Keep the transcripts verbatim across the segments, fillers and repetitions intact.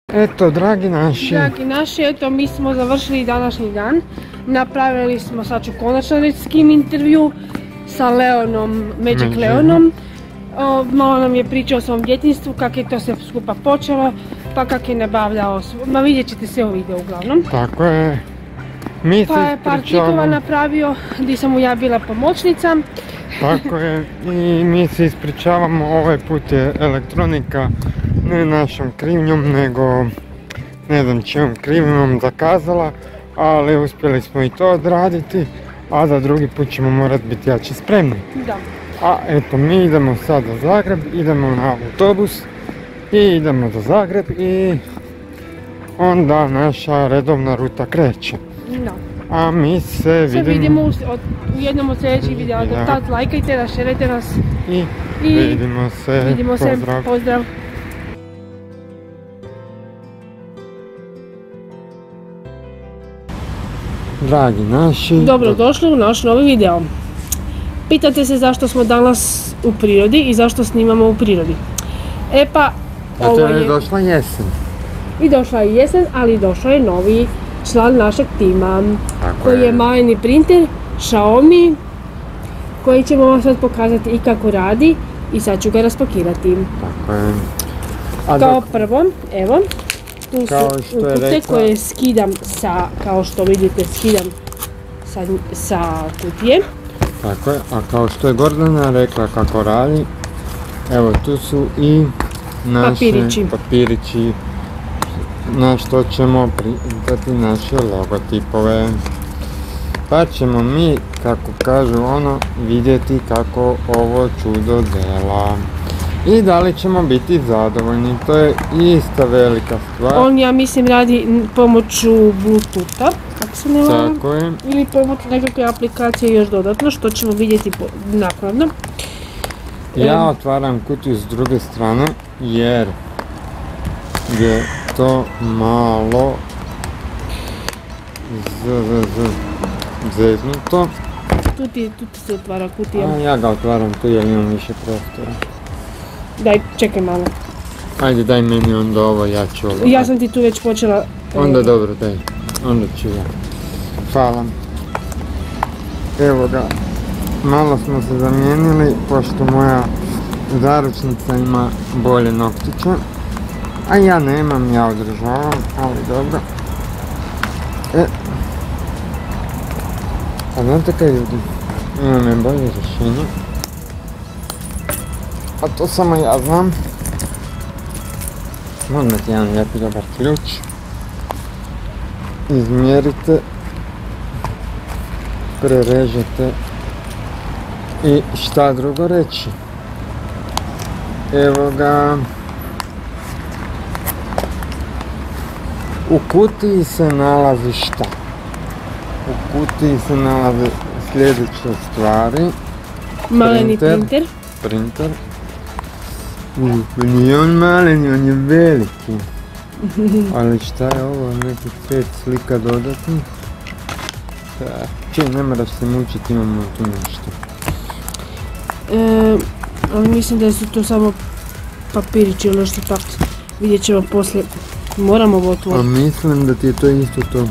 Eto, dragi naši. Dragi naši, eto, mi smo završili današnji dan. Napravili smo, sad ću konačno reći s kim intervju, sa Leonom, Magic Leonom. O, malo nam je pričao o svom djetinjstvu, kako je to sve skupa počelo, pa kako je nabavljao, ma vidjet ćete sve u videu uglavnom. Tako je. Mi se pa je par trikova napravio, gdje sam mu ja bila pomoćnica. Tako je, i mi se ispričavamo, ovaj put je elektronika ne našom krivnjom, nego ne znam čijom krivnjom zakazala, ali uspjeli smo i to odraditi, a za drugi put ćemo morati biti jači spremni. Da. A eto, mi idemo sad za Zagreb, idemo na autobus i idemo za Zagreb i onda naša redovna ruta kreće. Da. A mi se vidimo... Se vidimo u, od, u jednom od sljedećih videa, da tad lajkajte, raširajte nas i, i vidimo se, vidimo pozdrav. se, pozdrav. Dragi naši... Dobrodošli u naš novi video. Pitate se zašto smo danas u prirodi i zašto snimamo u prirodi. E pa, ovo je... Zato je došla jesen. I došla je jesen, ali došao je novi član našeg tima. Tako koji je, je maleni printer Xiaomi, koji ćemo vam sad pokazati i kako radi i sad ću ga raspakirati. Tako je. A kao dok... prvo, evo, tu kao su upute rekla... koje skidam sa, kao što vidite, skidam sa, sa kutije. Tako je, a kao što je Gordana rekla kako radi, evo tu su i naše papirići, papirići na što ćemo printati naše logotipove. Pa ćemo mi, kako kažu ono, vidjeti kako ovo čudo dela. I da li ćemo biti zadovoljni, to je ista velika stvar. On, ja mislim, radi pomoću Bluetootha, kako se ne varam. Tako je. Ili pomoću nekakve aplikacije još dodatno, što ćemo vidjeti naknadno. Ja otvaram kutiju s druge strane, jer je to malo z, z, z, zeznuto. Tu ti, tu ti se otvara kutija. A ja ga otvaram tu jer imam više prostora. Daj, čekaj malo. Ajde, daj meni onda ovo, ja ću ovo. Ja sam ti tu već počela... Onda dobro, daj. Onda ću ja. Hvala. Evo ga. Malo smo se zamijenili, pošto moja zaručnica ima bolje noktiće. A ja nemam, ja održavam, ali dobro. E. A znate kaj ljudi? Imam je bolje rješenje. A to samo ja znam. Možete jedan lijepi dobar ključ. Izmjerite. Prerežete. I šta drugo reći? Evo ga. U kutiji se nalazi šta? U kutiji se nalaze sljedeće stvari. Maleni printer. Printer. U, nije on maleni, on je veliki. Ali šta je ovo? Neki pet slika dodatnih. Čej, ne moraš se mučiti, imamo tu nešto. E, ali mislim da su to samo papirići ili nešto tako. Vidjet ćemo poslije. Moramo ovo otvoriti. A mislim da ti je to isto to.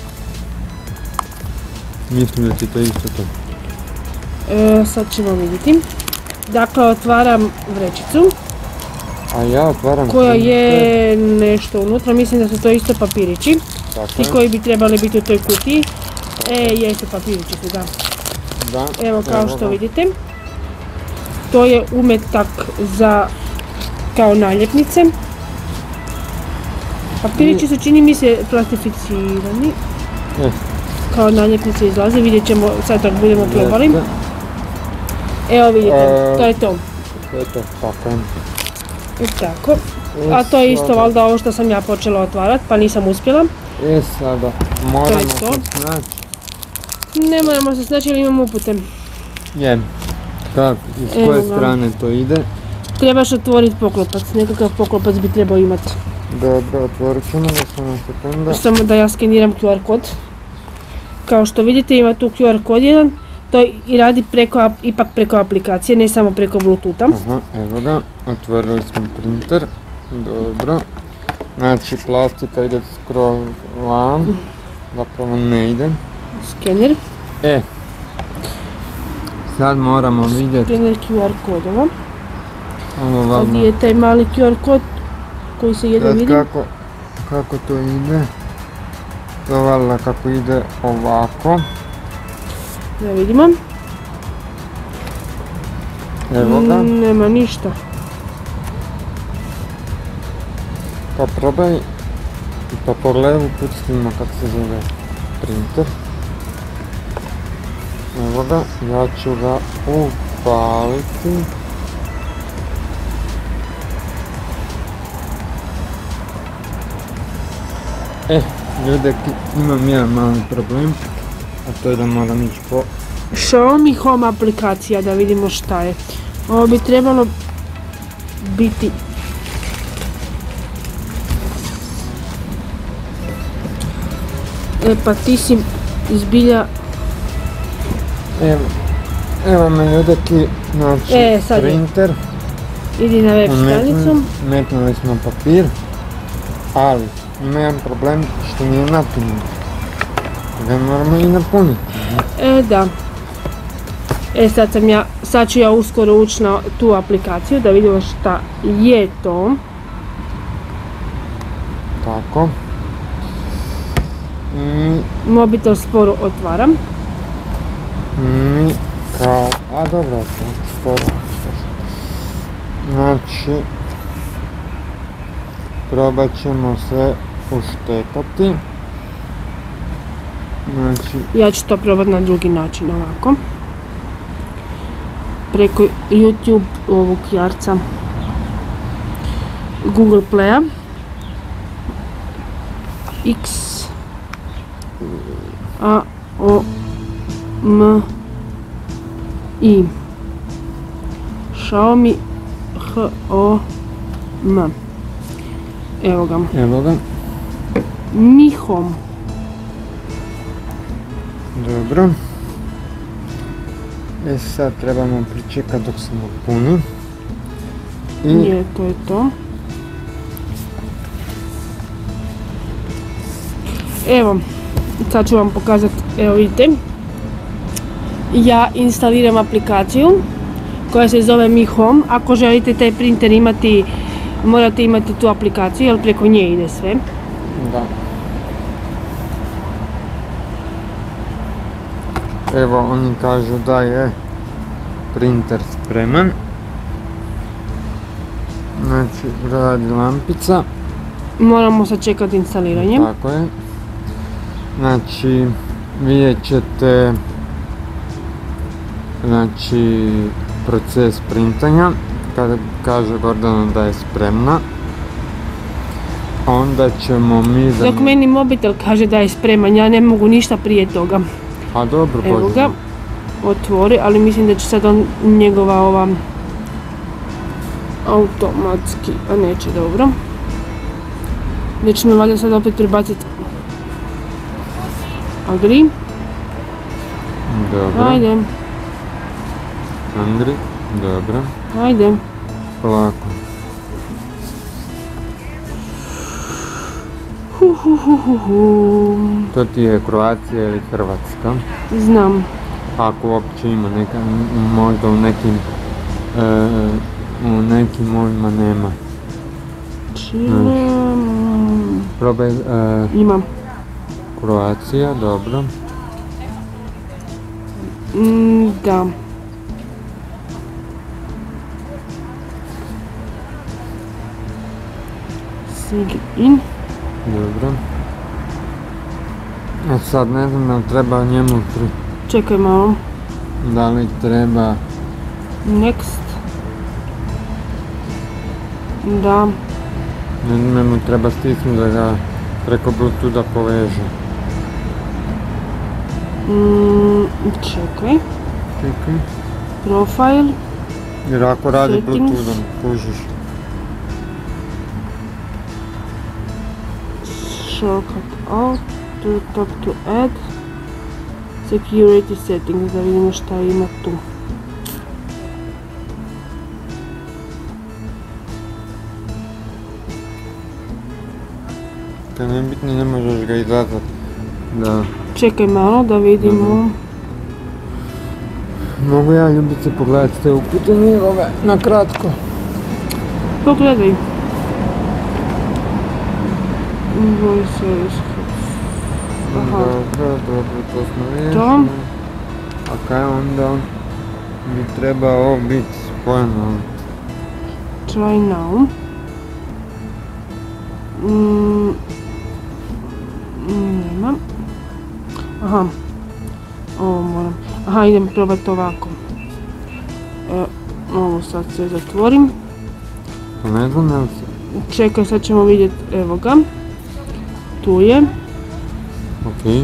Mislim da ti je to isto to. E, sad ćemo vidjeti. Dakle, otvaram vrećicu. A ja otvaram... koja je nešto unutra, mislim da su to isto papirići. Ti koji bi trebali biti u toj kutiji. E, jesu papirići su, da. Da. Evo, kao što vidite. To je umetak za kao naljepnice. Papirići su, čini mi se, plastificirani. Kao naljepnice izlaze, vidjet ćemo sad dok budemo probali. Evo vidite, to je to. To je to, tako je. I tako. A to je isto valjda ovo što sam ja počela otvarati, pa nisam uspjela. E sada, moramo se snaći. Ne moramo se snaći jer imamo upute. Je. Kako, iz koje strane to ide? Trebaš otvoriti poklopac, nekakav poklopac bi trebao imati. Dobro, otvorit ćemo ga samo sekunda. Samo da ja skeniram Q R kod. Kao što vidite ima tu Q R kod jedan. To i radi preko, ipak preko aplikacije, ne samo preko Bluetootha. Aha, evo ga, otvorili smo printer. Dobro. Znači plastika ide skroz van, zapravo ne ide. Skener. E, sad moramo vidjeti Skener Q R kodova. ovo A valjda. gdje je taj mali Q R kod koji se jedno Sad vidi? kako, kako to ide? To valjda kako ide ovako. Da vidimo. Evo ga. Mm, nema ništa. Pa probaj pa po levu pustimo kako se zove printer. Evo ga, ja ću ga upaliti. E, ljudi, imam jedan mali problem, a to je da moram ići po... Xiaomi Home aplikacija, da vidimo šta je. Ovo bi trebalo biti... E pa ti si zbilja... Evo, evo me ljudeki, znači E, sad je. printer, Idi na web stranicu. metnuli, metnuli smo papir, ali ima jedan problem što nije napunjen. Ga moramo i napuniti. E da. E sad sam ja, sad ću ja uskoro ući na tu aplikaciju da vidimo šta je to. Tako. Mi, Mobitel sporo otvaram. mi kao, a dobro, sporo. Znači, probat ćemo se uštekati. Znači, Ja ću to probati na drugi način ovako. Preko YouTube ovog jarca Google Playa X A O M I Xiaomi H O M. Evo ga. evo ga. Mi Home. Dobro. E sad trebamo pričekati dok se napuni. I Je, to je to. Evo, sad ću vam pokazati, evo vidite. Ja instaliram aplikaciju koja se zove Mi Home. Ako želite taj printer imati, morate imati tu aplikaciju jer preko nje ide sve. da. Evo oni kažu da je printer spreman. Znači radi lampica. Moramo sačekati instaliranje. Tako je. Znači vidjet ćete znači proces printanja. Kada kaže Gordana da je spremna, onda ćemo mi... Dok meni mobitel kaže da je spreman, ja ne mogu ništa prije toga. A dobro, Evo Bože. ga, otvori, ali mislim da će sad on njegova ova automatski, a neće, dobro. Da će me valjda sad opet prebaciti Agri, Dobro. ajde, Andri, dobro. ajde. Polako. Hu, hu, hu, hu, hu. To ti je Kroacija ili Hrvatska. Znam, Ako uopće ima neka, možda u nekim, e, u nekim ovima nema. Čile, Probaj e, imam. Kroacija, dobro. Mm, da. Sign in. Dobro. A sad ne znam da li treba njemu, pri- Čekaj malo. da li treba, Next. Da. ne znam mu treba stisnuti da ga preko Bluetootha poveže. Mm, čekaj. Čekaj. Profile. Jer ako radi Settings. Bluetoothom, kužiš. Shortcut out. To tap to add. Security settings. Da vidimo šta ima tu. Kad ne bitno, ne možeš ga izazvati. Da. Čekaj malo da vidimo. Mogu ja, ljubice, pogledati te upute njegove, na kratko. Pogledaj. Voice. Aha. Dobro, dobro, to smo riješili. To. A kaj onda bi trebao biti spojeno? Try now. Mm, nema. Aha. Ovo moram. Aha, idem probati ovako. E, ovo sad sve zatvorim. Pa ne znam, ne znam. Čekaj, sad ćemo vidjeti, evo ga. Tu je. Okej.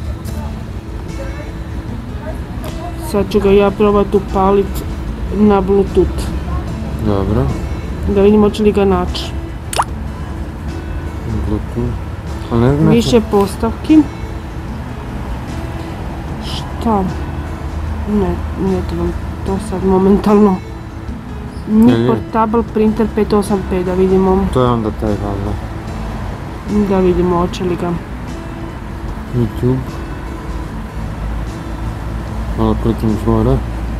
Sad ću ga ja probati upaliti na Bluetooth. Dobro. Da vidimo će li ga naći. Bluetooth. A ne znam. Više postavki. Šta? Ne, ne trebam to sad momentalno. Ni Je li? portable printer pet osam pet, da vidimo. To je onda taj valjda. Da vidimo hoće li ga. YouTube. Malo klikneš gore.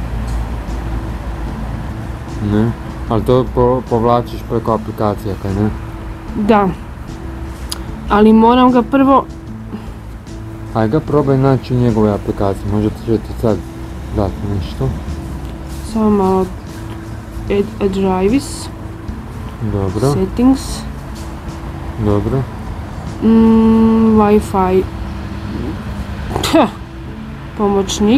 Ne. Ali to po, povlačiš preko aplikacija, kaj ne? Da. Ali moram ga prvo... Aj ga probaj naći u njegove aplikacije, možda će ti sad dati nešto. Samo malo... Add a drives. Dobro, Settings. dobro. Mm, Wi-Fi. Pah, pomoćnik.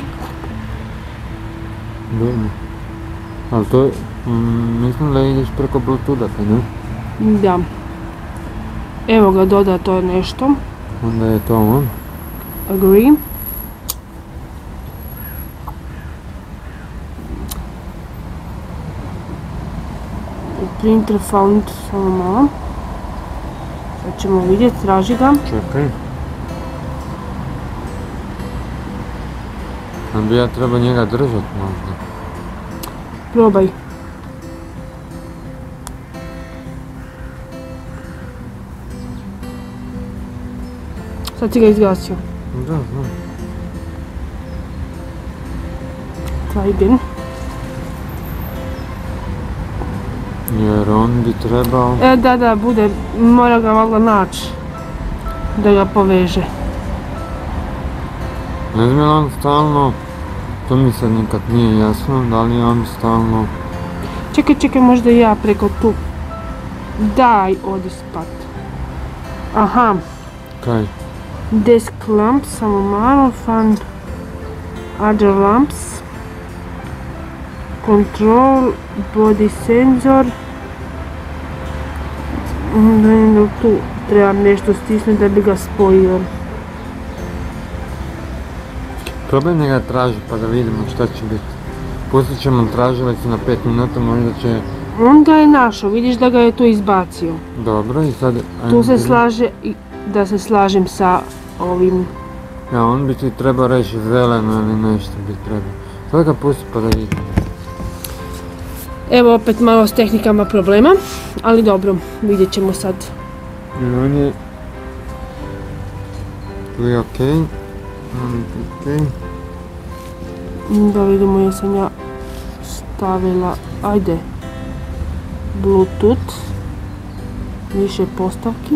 Dobro. Ali to, mm, mislim da ideš preko Bluetootha, kaj ne? Da. Evo ga, dodato je nešto. Onda je to on. Agree. Printer found, samo malo. Sad ćemo vidjeti, traži ga. Čekaj. A bi ja treba njega držati možda. Probaj. Sad si ga izgasio. Da, znam. Try again. Jer on bi trebao... E, da, da, bude, mora ga valjda naći. Da ga poveže. Ne znam je li on stalno... To mi sad nikad nije jasno, da li je on stalno... Čekaj, čekaj, možda i ja preko tu. Daj, odi spat. Aha. Kaj? Desk lamps, samo malo, fan. Other lamps. Control, body sensor. Onda je tu trebam nešto stisnuti da bi ga spojio. Probaj njega traži pa da vidimo šta će biti. Pustit ćemo tražilicu na pet minuta, možda će... On ga je našao, vidiš da ga je tu izbacio. Dobro, i sad... Tu se slaže, i da se slažem sa ovim. Ja, on bi ti trebao reći zeleno ili nešto bi trebao. Sad ga pusti pa da vidimo. Evo opet malo s tehnikama problema, ali dobro, vidjet ćemo sad. I on je... Tu je okej. On je okej. Da vidimo, jesam ja stavila, ajde, Bluetooth, više postavki.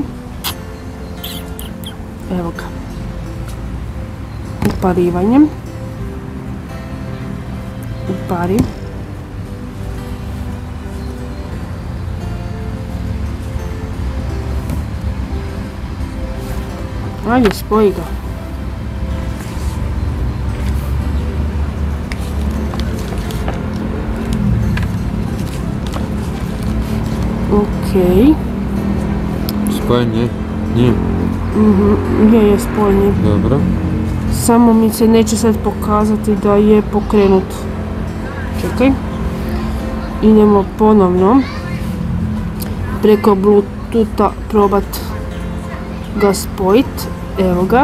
Evo ga. Uparivanjem. Upari. Ajde, spoji ga. Okej. Spojen je? Nije. Mhm, je, je spojen. Dobro. Samo mi se neće sad pokazati da je pokrenut. Čekaj. Idemo ponovno preko Bluetootha probat ga spojit. Evo ga.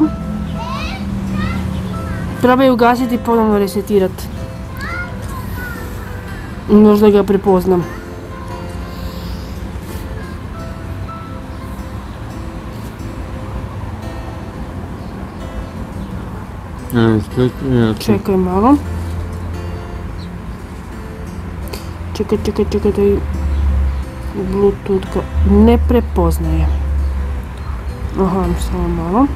Probaj ugasiti i ponovno resetirati. Možda ga prepoznam. Ne, isključio. Čekaj malo. Čekaj, čekaj, čekaj, da i Bluetooth ga ne prepoznaje. Aha, samo malo.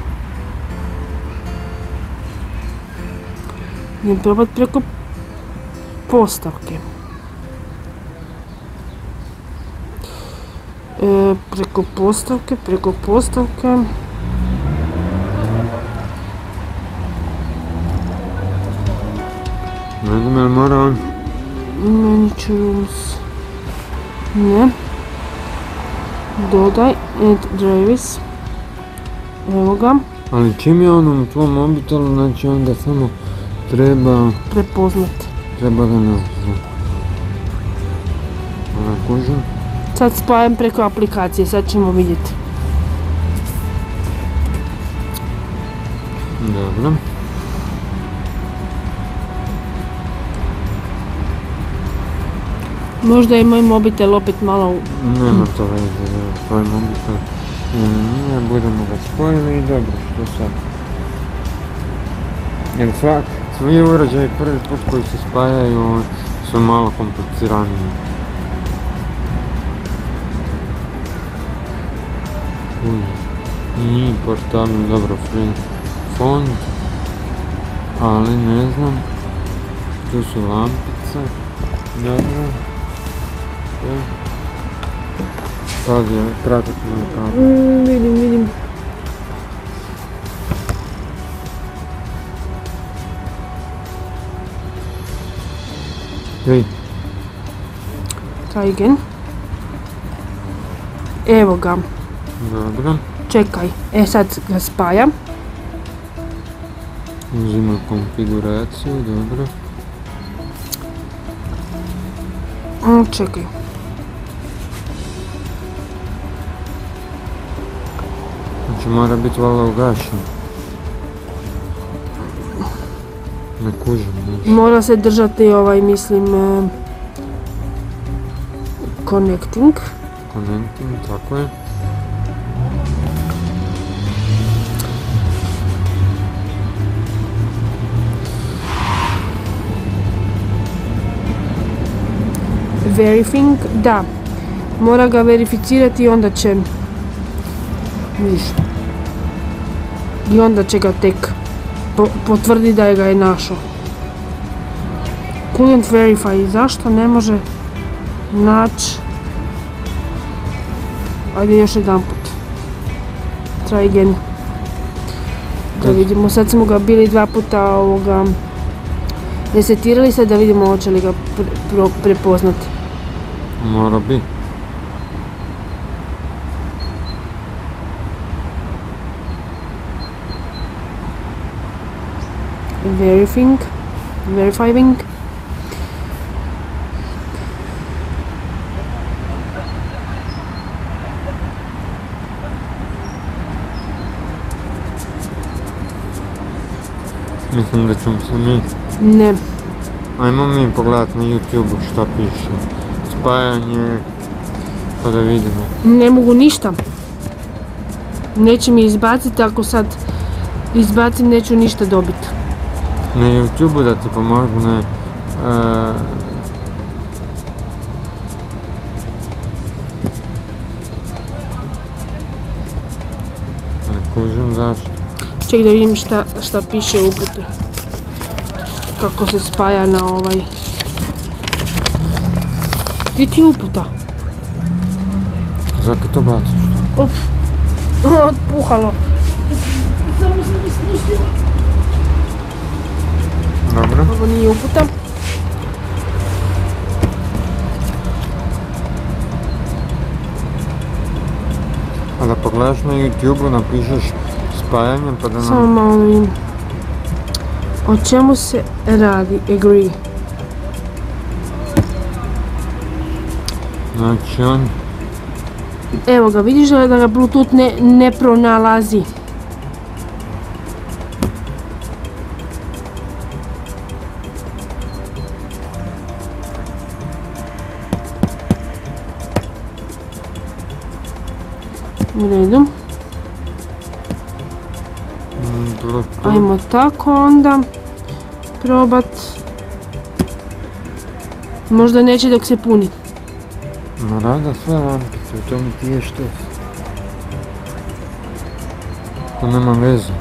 Idem probat preko postavke. E, preko postavke, preko postavke. Ne znam, je li mora on? Manage rooms. Ne. Dodaj, add drivers. Evo ga. Ali čim je on u tvom mobitelu, znači onda samo treba... Prepoznat. Treba ga nazvat. Ona kužim. Sad spajam preko aplikacije, sad ćemo vidjeti. Dobro. Možda je moj mobitel opet malo... u- Nema to veze, da, tvoj mobitel. Ne, budemo ga spojili i dobro, što sad? Jer svak, svi uređaji prvi put koji se spajaju su malo kompliciraniji. Uj, i portalno, dobro, free font, ali ne znam, tu su lampice, dobro, e, sad je kratak moj kabel. Mm, vidim, vidim. Ej, Try again. Evo ga. dobro, Čekaj. E sad ga spajam. uzima konfiguraciju, dobro. Mm, čekaj. Znači mora biti valjda ugašen. Ne kužim, ne. Mora se držati ovaj, mislim, eh, connecting. Connecting, tako je. Verifying, da. Mora ga verificirati i onda će... Vidiš. I onda će ga tek po- potvrditi da je ga je našao. Couldn't verify. Zašto ne može naći? Ajde još jedan put. Try again. Da vidimo, sad smo ga bili dva puta ovoga resetirali, sad da vidimo hoće li ga pre- pro- prepoznati. Mora biti. Verifying. Verifying. Mislim da ćemo se mi... Ne. Ajmo mi pogledat na YouTube šta piše. Spajanje, pa da vidimo. Ne mogu ništa. Neće mi izbaciti, ako sad izbacim neću ništa dobiti. Na YouTube da ti pomogne. e, Ne kužim zašto. Ček da vidim šta, šta piše u uputi. Kako se spaja na ovaj... Gdje ti je uputa? Zato to baciš. Op. Otpuhalo. Dobro. Ovo nije uputa. A da pogledaš na YouTube, napišeš spajanje pa da Samo nam... malo da vidim. O čemu se radi? Agree. Znači on... Evo ga, vidiš da ga Bluetooth ne, ne pronalazi. U redu. mm, Bluetooth. Ajmo tako onda probat. Možda neće dok se puni. Ma rada sve lampice, u tome ti je što. To nema veze.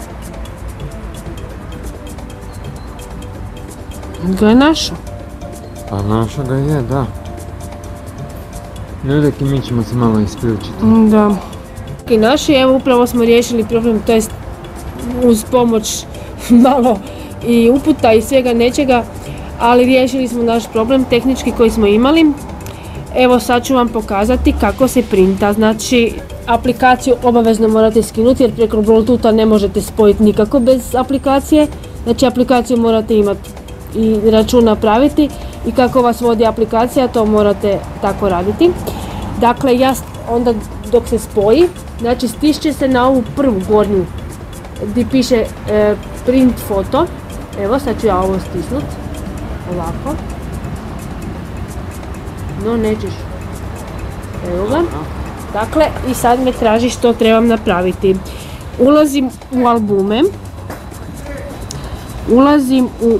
Ga je našao? Pa našao ga je, da. Ljudeki, mi ćemo se malo isključiti. Da. I naši, evo upravo smo riješili problem, to jest uz pomoć malo i uputa i svega nečega, ali riješili smo naš problem tehnički koji smo imali. Evo sad ću vam pokazati kako se printa. Znači, aplikaciju obavezno morate skinuti jer preko Bluetootha ne možete spojiti nikako bez aplikacije. Znači, aplikaciju morate imati i račun napraviti i kako vas vodi aplikacija to morate tako raditi. Dakle, ja onda dok se spoji, znači stišće se na ovu prvu gornju gdje piše e, print foto. Evo sad ću ja ovo stisnut ovako. No nećeš. Evo ga. Dakle, i sad me traži što trebam napraviti. Ulazim u albume. Ulazim u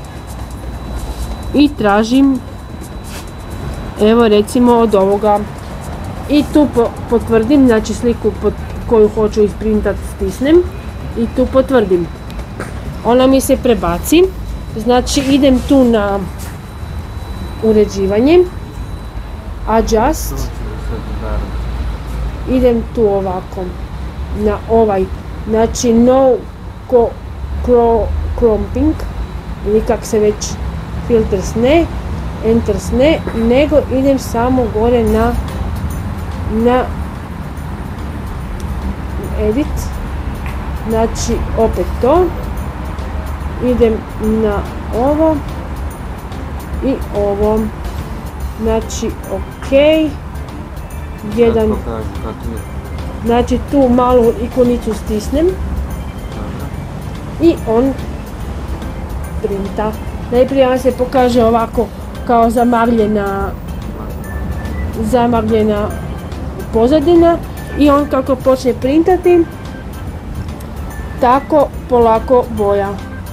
i tražim, evo recimo od ovoga, i tu po, potvrdim, znači sliku pod koju hoću isprintati stisnem i tu potvrdim. Ona mi se prebaci, znači idem tu na uređivanje, adjust, idem tu ovako na ovaj, znači no co, cro, clumping ili kak se već filters ne, enters ne, nego idem samo gore na na edit, znači opet to, idem na ovo i ovo, znači ok, jedan, znači tu malu ikonicu stisnem i on printa. Najprije vam se pokaže ovako kao zamagljena, zamagljena pozadina i on kako počne printati, tako polako boja.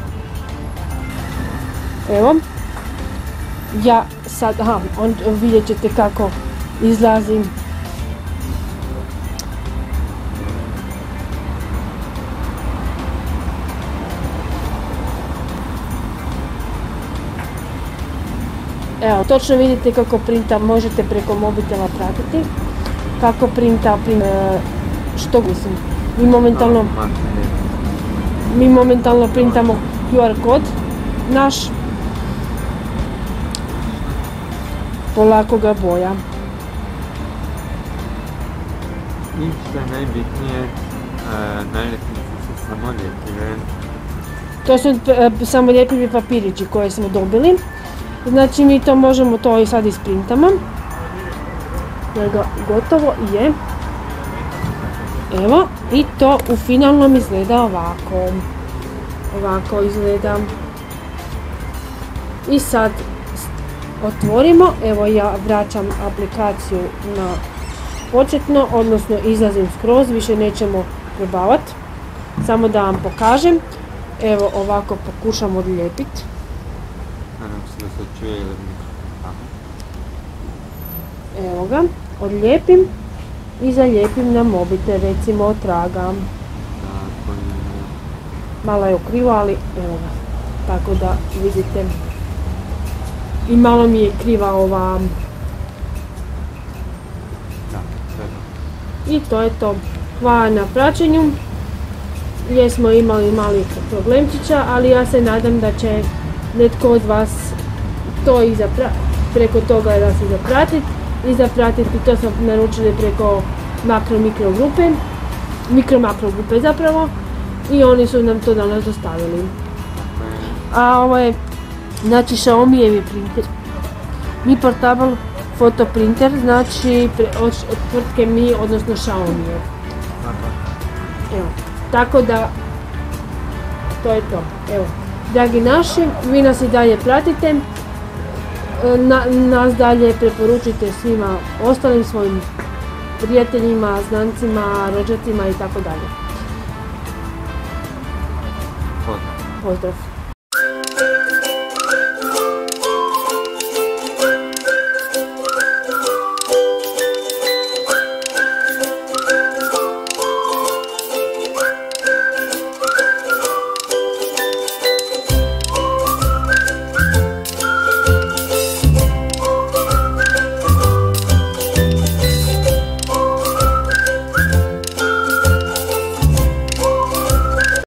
Evo, ja sad, aha, on, vidjet ćete kako izlazim. Evo, točno vidite kako printa, možete preko mobitela pratiti. Kako printa, printa što mislim, mi momentalno, mi momentalno printamo Q R kod naš, polako ga boja. I što je najbitnije, naljepnice su samoljepive. To su samoljepivi papirići koje smo dobili. Znači mi to možemo to i sad isprintamo. Gotovo je. Evo, i to u finalnom izgleda ovako. Ovako izgleda. I sad otvorimo, evo ja vraćam aplikaciju na početno, odnosno izlazim skroz, više nećemo probavati. Samo da vam pokažem. Evo ovako pokušam odlijepiti. Nadam se da se čuje ili Evo ga, odlijepim i zalijepim na mobitel, recimo tragam. Malo je okrivo, ali evo ga, tako da vidite. I malo mi je kriva ova. I to je to. Hvala na praćenju. Jesmo imali malih problemčića, ali ja se nadam da će netko od vas to i preko toga da se zapratiti. I zapratiti, to smo naručili preko makro mikro grupe, mikro makro grupe zapravo, i oni su nam to danas dostavili. A ovo je, znači Xiaomi printer, Mi Portable Photo Printer, znači od tvrtke Mi, odnosno Xiaomi. Evo, tako da, to je to. Evo, dragi naši, vi nas i dalje pratite. Na, nas dalje preporučite svima ostalim svojim prijateljima, znancima, rođacima i tako dalje. Pozdrav!